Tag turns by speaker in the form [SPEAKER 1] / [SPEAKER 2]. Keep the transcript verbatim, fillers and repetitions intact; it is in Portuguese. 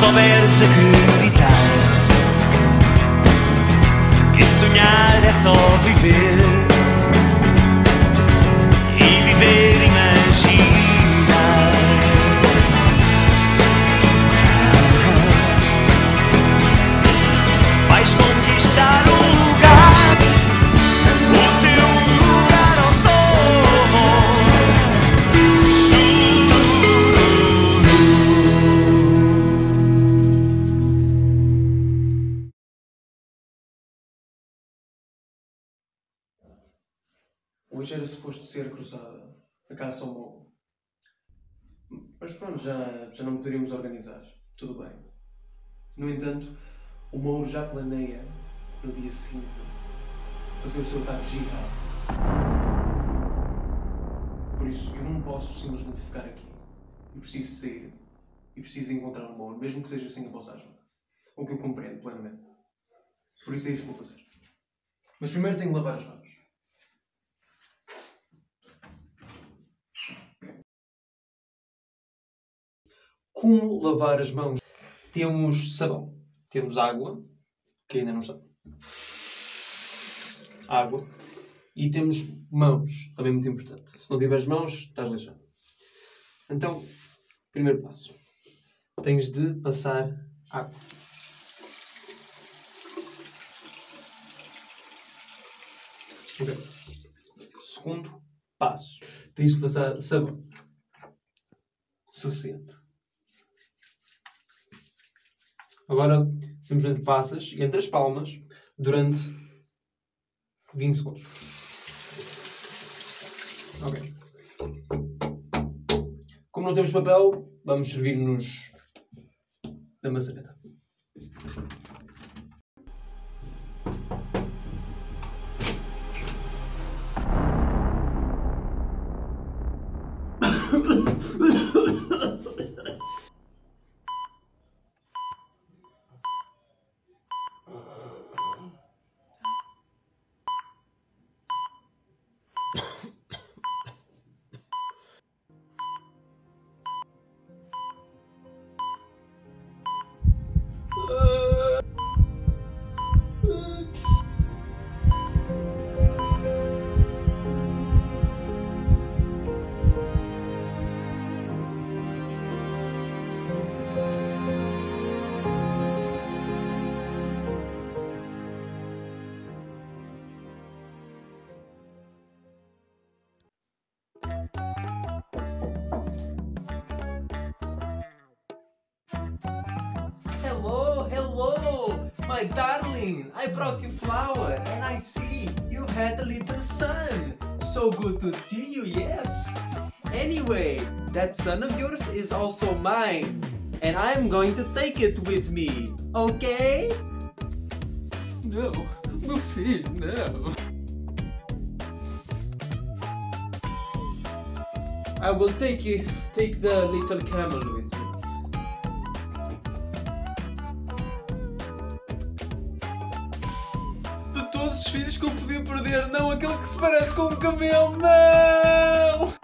[SPEAKER 1] souberes acreditar que sonhar é só viver e viver imaginar. Vais conquistar um lugar, o teu lugar ao sol.
[SPEAKER 2] Hoje era suposto ser cruzada, a caça ao morro. Mas pronto, já, já não poderíamos organizar. Tudo bem. No entanto, o Mouro já planeia, no dia seguinte, fazer o seu ataque gigante. Por isso, eu não posso simplesmente ficar aqui. Eu preciso sair. E preciso encontrar o Mouro, mesmo que seja sem a vossa ajuda. O que eu compreendo plenamente. Por isso é isso que vou fazer. Mas primeiro tenho que lavar as mãos. Como lavar as mãos? Temos sabão, temos água, que ainda não está. Água. E temos mãos, também muito importante. Se não tiveres mãos, estás lixado. Então, primeiro passo. Tens de passar água. Ok. Segundo passo. Tens de passar sabão. Suficiente. Agora, simplesmente passas entre as palmas durante vinte segundos. Ok. Como não temos papel, vamos servir-nos da maçaneta.
[SPEAKER 3] Hello, hello, my darling. I brought you flower and I see you've had a little son. So good to see you, yes. Anyway, that son of yours is also mine. And I'm going to take it with me, okay? No, meu filho, no. I will take you, take the little camel with me. De todos os filhos que eu podia perder, não aquele que se parece com um camelo, não!